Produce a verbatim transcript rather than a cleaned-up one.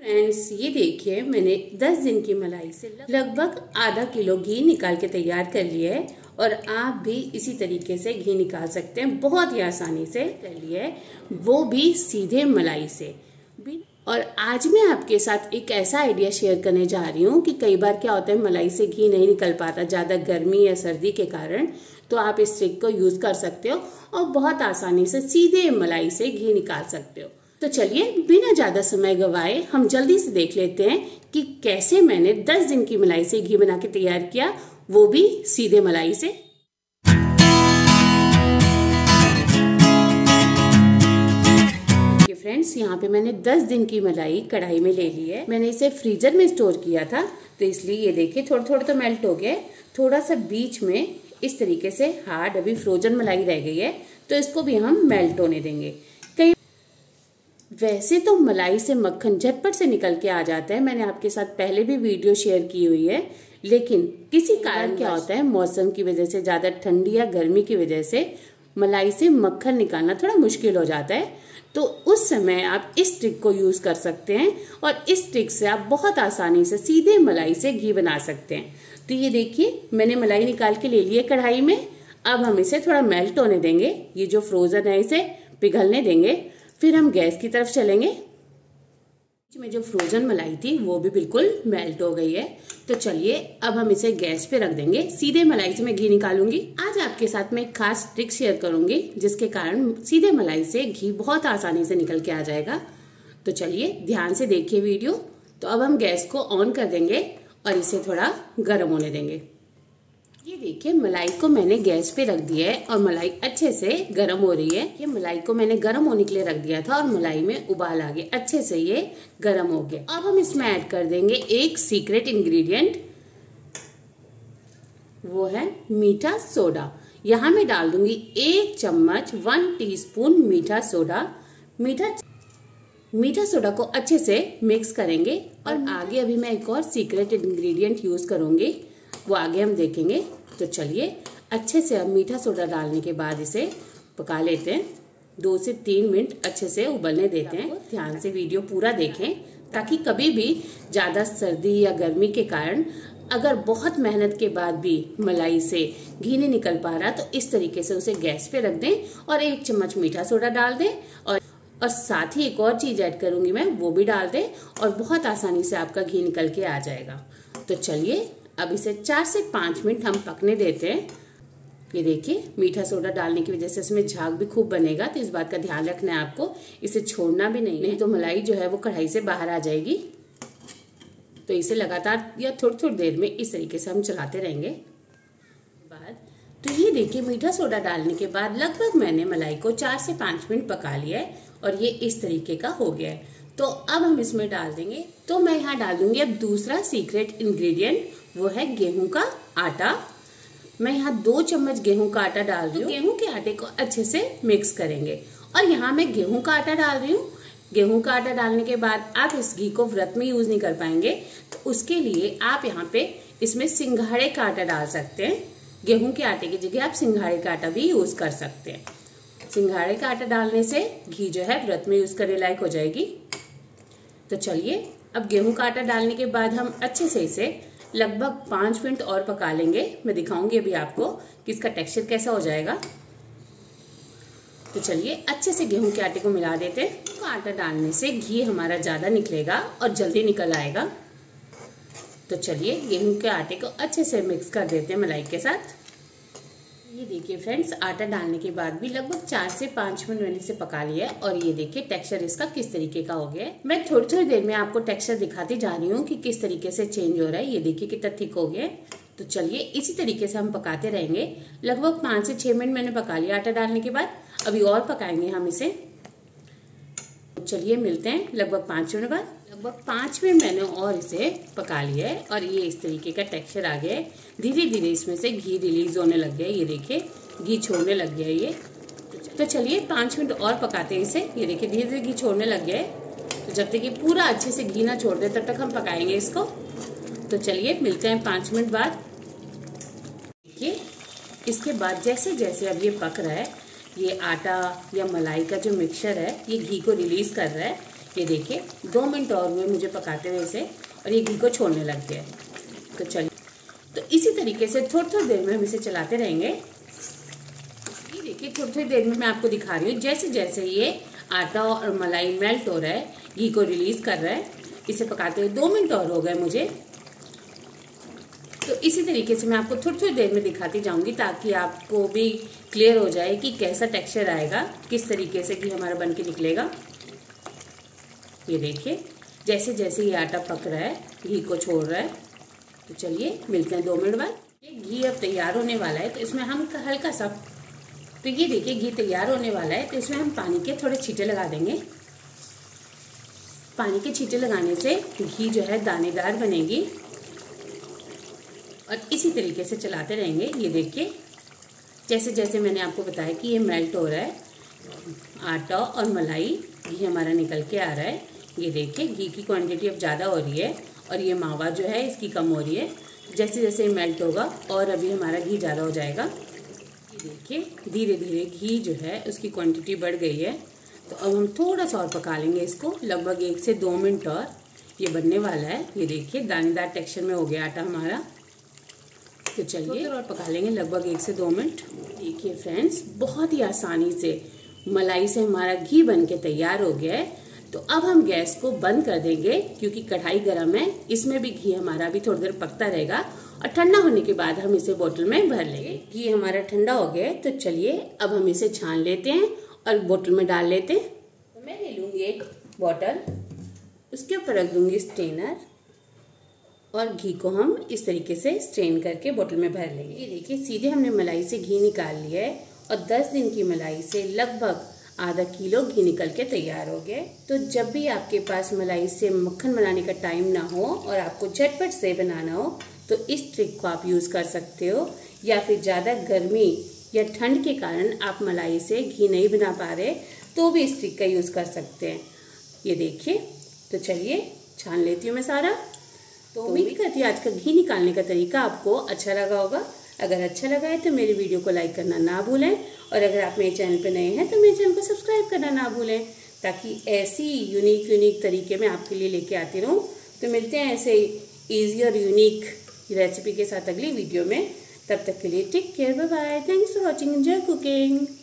Friends, ये देखिए मैंने दस दिन की मलाई से लगभग आधा किलो घी निकाल के तैयार कर लिया है। और आप भी इसी तरीके से घी निकाल सकते हैं, बहुत ही आसानी से कर लिया है, वो भी सीधे मलाई से। और आज मैं आपके साथ एक ऐसा आइडिया शेयर करने जा रही हूँ कि कई बार क्या होता है, मलाई से घी नहीं निकल पाता ज़्यादा गर्मी या सर्दी के कारण। तो आप इस ट्रिक को यूज़ कर सकते हो और बहुत आसानी से सीधे मलाई से घी निकाल सकते हो। तो चलिए बिना ज़्यादा समय गवाए हम जल्दी से देख लेते हैं कि कैसे मैंने दस दिन की मलाई से घी बना के तैयार किया, वो भी सीधे मलाई से। फ्रेंड्स, यहाँ पे मैंने दस दिन की मलाई कढ़ाई में ले ली है। मैंने इसे फ्रीजर में स्टोर किया था, तो इसलिए ये देखिए थोड़ा थोड़ा तो मेल्ट हो गया। थोड़ा सा बीच में इस तरीके से हार्ड अभी फ्रोजन मलाई रह गई है, तो इसको भी हम मेल्ट होने देंगे। कई वैसे तो मलाई से मक्खन झटपट से निकल के आ जाता है, मैंने आपके साथ पहले भी वीडियो शेयर की हुई है। लेकिन किसी कारण क्या होता है, मौसम की वजह से, ज्यादा ठंडी या गर्मी की वजह से मलाई से मक्खन निकालना थोड़ा मुश्किल हो जाता है। तो उस समय आप इस ट्रिक को यूज कर सकते हैं और इस ट्रिक से आप बहुत आसानी से सीधे मलाई से घी बना सकते हैं। तो ये देखिए मैंने मलाई निकाल के ले ली है कढ़ाई में। अब हम इसे थोड़ा मेल्ट होने देंगे, ये जो फ्रोजन है इसे पिघलने देंगे। फिर हम गैस की तरफ चलेंगे। में जो फ्रोजन मलाई थी वो भी बिल्कुल मेल्ट हो गई है। तो चलिए अब हम इसे गैस पे रख देंगे। सीधे मलाई से मैं घी निकालूंगी। आज आपके साथ मैं एक खास ट्रिक शेयर करूंगी जिसके कारण सीधे मलाई से घी बहुत आसानी से निकल के आ जाएगा। तो चलिए ध्यान से देखिए वीडियो। तो अब हम गैस को ऑन कर देंगे और इसे थोड़ा गर्म होने देंगे। ये देखिए मलाई को मैंने गैस पे रख दिया है और मलाई अच्छे से गर्म हो रही है। ये मलाई को मैंने गर्म होने के लिए रख दिया था और मलाई में उबाल आ गया, अच्छे से ये गर्म हो गया। अब हम इसमें ऐड कर देंगे एक सीक्रेट इंग्रेडिएंट, वो है मीठा सोडा। यहाँ मैं डाल दूंगी एक चम्मच, वन टीस्पून मीठा सोडा। मीठा मीठा सोडा को अच्छे से मिक्स करेंगे। और आगे अभी मैं एक और सीक्रेट इंग्रेडिएंट यूज करूंगी, वो आगे हम देखेंगे। तो चलिए अच्छे से अब मीठा सोडा डालने के बाद इसे पका लेते हैं। दो से तीन मिनट अच्छे से उबलने देते हैं। ध्यान से वीडियो पूरा देखें ताकि कभी भी ज्यादा सर्दी या गर्मी के कारण अगर बहुत मेहनत के बाद भी मलाई से घी नहीं निकल पा रहा, तो इस तरीके से उसे गैस पे रख दें और एक चम्मच मीठा सोडा डाल दें। और और साथ ही एक और चीज ऐड करूंगी मैं, वो भी डाल दें और बहुत आसानी से आपका घी निकल के आ जाएगा। तो चलिए अब इसे चार से पांच मिनट हम पकने देते हैं। ये देखिए मीठा सोडा डालने की वजह से इसमें झाग भी खूब बनेगा, तो इस बात का ध्यान रखना है आपको। इसे छोड़ना भी नहीं, नहीं तो मलाई जो है वो कढ़ाई से बाहर आ जाएगी। तो इसे लगातार या थोड़ी थोड़ी देर में इस तरीके से हम चलाते रहेंगे। बाद तो ये देखिए मीठा सोडा डालने के बाद लगभग मैंने मलाई को चार से पांच मिनट पका लिया है और ये इस तरीके का हो गया है। तो अब हम इसमें डाल देंगे, तो मैं यहाँ डाल दूंगी अब दूसरा सीक्रेट इंग्रेडिएंट, वो है गेहूं का आटा। मैं यहाँ दो चम्मच गेहूं का आटा डाल रही हूँ। गेहूं के आटे को अच्छे से मिक्स करेंगे। और यहाँ मैं गेहूं का आटा डाल रही हूँ। गेहूं का आटा डालने के बाद आप इस घी को व्रत में यूज नहीं कर पाएंगे, तो उसके लिए आप यहाँ पे इसमें सिंघाड़े का आटा डाल सकते हैं। गेहूं के आटे की जगह आप सिंघाड़े का आटा भी यूज कर सकते हैं। सिंघाड़े का आटा डालने से घी जो है व्रत में यूज करने लायक हो जाएगी। तो चलिए अब गेहूं का आटा डालने के बाद हम अच्छे से इसे लगभग पांच मिनट और पका लेंगे। मैं दिखाऊंगी अभी आपको कि इसका टेक्सचर कैसा हो जाएगा। तो चलिए अच्छे से गेहूं के आटे को मिला देते हैं। तो आटा डालने से घी हमारा ज्यादा निकलेगा और जल्दी निकल आएगा। तो चलिए गेहूं के आटे को अच्छे से मिक्स कर देते हैं मलाई के साथ। ये देखिए फ्रेंड्स, आटा डालने के बाद भी लगभग चार से पांच मिनट मैंने इसे पका लिया है और ये देखिए टेक्सचर इसका किस तरीके का हो गया है। मैं थोड़ी थोड़ी देर में आपको टेक्सचर दिखाती जा रही हूँ कि किस तरीके से चेंज हो रहा है। ये देखिए कितना थिक हो गया है। तो चलिए इसी तरीके से हम पकाते रहेंगे। लगभग पांच से छह मिनट मैंने पका लिया आटा डालने के बाद। अभी और पकाएंगे हम इसे। चलिए मिलते हैं लगभग पांच मिनट बाद। लगभग पाँच मिनट मैंने और इसे पका लिया है और ये इस तरीके का टेक्सचर आ गया है। धीरे धीरे इसमें से घी रिलीज होने लग गया है। ये देखिए घी छोड़ने लग गया है ये। तो चलिए पाँच मिनट और पकाते हैं इसे। ये देखिए धीरे धीरे घी छोड़ने लग गया है। तो जब तक ये पूरा अच्छे से घी ना छोड़ दे तब तक हम पकाएंगे इसको। तो चलिए मिलते हैं पाँच मिनट बाद। देखिए इसके बाद जैसे जैसे अब ये पक रहा है, ये आटा या मलाई का जो मिक्सचर है ये घी को रिलीज कर रहा है। ये देखिए दो मिनट और हुए मुझे पकाते हुए इसे और ये घी को छोड़ने लग गया है। तो चलिए, तो इसी तरीके से थोड़ी थोड़ी देर में हम इसे चलाते रहेंगे। ये देखिए थोड़ी थोड़ी देर में मैं आपको दिखा रही हूँ, जैसे जैसे ये आटा और मलाई मेल्ट हो रहा है, घी को रिलीज कर रहा है, इसे पकाते हुए दो मिनट और हो गए मुझे। तो इसी तरीके से मैं आपको थोड़ी थोड़ी देर में दिखाती जाऊंगी ताकि आपको भी क्लियर हो जाए कि कैसा टेक्सचर आएगा, किस तरीके से घी हमारा बन के निकलेगा। ये देखिए जैसे जैसे ये आटा पक रहा है, घी को छोड़ रहा है। तो चलिए मिलते हैं दो मिनट बाद। ये घी अब तैयार होने वाला है, तो इसमें हम हल्का सा, तो ये देखिए घी तैयार होने वाला है, तो इसमें हम पानी के थोड़े छींटे लगा देंगे। पानी के छींटे लगाने से घी जो है दानेदार बनेगी और इसी तरीके से चलाते रहेंगे। ये देखिए जैसे जैसे मैंने आपको बताया कि ये मेल्ट हो रहा है, आटा और मलाई घी हमारा निकल के आ रहा है। ये देखिए घी की क्वांटिटी अब ज़्यादा हो रही है और ये मावा जो है इसकी कम हो रही है। जैसे जैसे मेल्ट होगा और अभी हमारा घी ज़्यादा हो जाएगा। ये देखिए धीरे धीरे घी जो है उसकी क्वांटिटी बढ़ गई है। तो अब हम थोड़ा सा और पका लेंगे इसको, लगभग एक से दो मिनट और ये बनने वाला है। ये देखिए दानेदार टेक्सचर में हो गया आटा हमारा। तो चलिए और पका लेंगे लगभग एक से दो मिनट। देखिए फ्रेंड्स बहुत ही आसानी से मलाई से हमारा घी बन के तैयार हो गया है। तो अब हम गैस को बंद कर देंगे क्योंकि कढ़ाई गर्म है, इसमें भी घी हमारा भी थोड़ी देर पकता रहेगा और ठंडा होने के बाद हम इसे बोतल में भर लेंगे। घी हमारा ठंडा हो गया है, तो चलिए अब हम इसे छान लेते हैं और बोतल में डाल लेते हैं। तो मैं ले लूँगी एक बोतल, उसके ऊपर रख दूंगी स्ट्रेनर और घी को हम इस तरीके से स्ट्रेन करके बोतल में भर लेंगे। ये देखिए सीधे हमने मलाई से घी निकाल लिया है और दस दिन की मलाई से लगभग आधा किलो घी निकल के तैयार हो गया। तो जब भी आपके पास मलाई से मक्खन बनाने का टाइम ना हो और आपको झटपट से बनाना हो तो इस ट्रिक को आप यूज़ कर सकते हो, या फिर ज़्यादा गर्मी या ठंड के कारण आप मलाई से घी नहीं बना पा रहे तो भी इस ट्रिक का यूज़ कर सकते हैं। ये देखिए, तो चलिए छान लेती हूँ मैं सारा। तो उम्मीद करती हूँ आज का घी निकालने का तरीका आपको अच्छा लगा होगा। अगर अच्छा लगा है तो मेरी वीडियो को लाइक करना ना भूलें और अगर आप मेरे चैनल पर नए हैं तो मेरे चैनल को सब्सक्राइब करना ना भूलें, ताकि ऐसी यूनिक यूनिक तरीके मैं आपके लिए लेके आती रहूँ। तो मिलते हैं ऐसे ईजी और यूनिक रेसिपी के साथ अगली वीडियो में। तब तक के लिए take care, bye bye, thanks for watching, enjoy cooking.